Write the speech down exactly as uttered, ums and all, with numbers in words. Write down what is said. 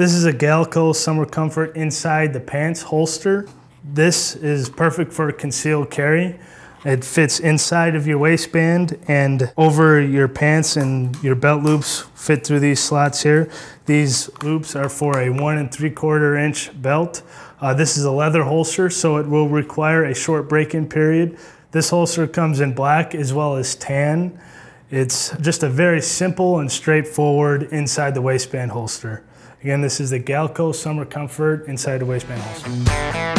This is a Galco Summer Comfort inside the pants holster. This is perfect for concealed carry. It fits inside of your waistband and over your pants, and your belt loops fit through these slots here. These loops are for a one and three quarter inch belt. Uh, this is a leather holster, so it will require a short break-in period. This holster comes in black as well as tan. It's just a very simple and straightforward inside the waistband holster. Again, this is the Galco Summer Comfort inside the waistband holster.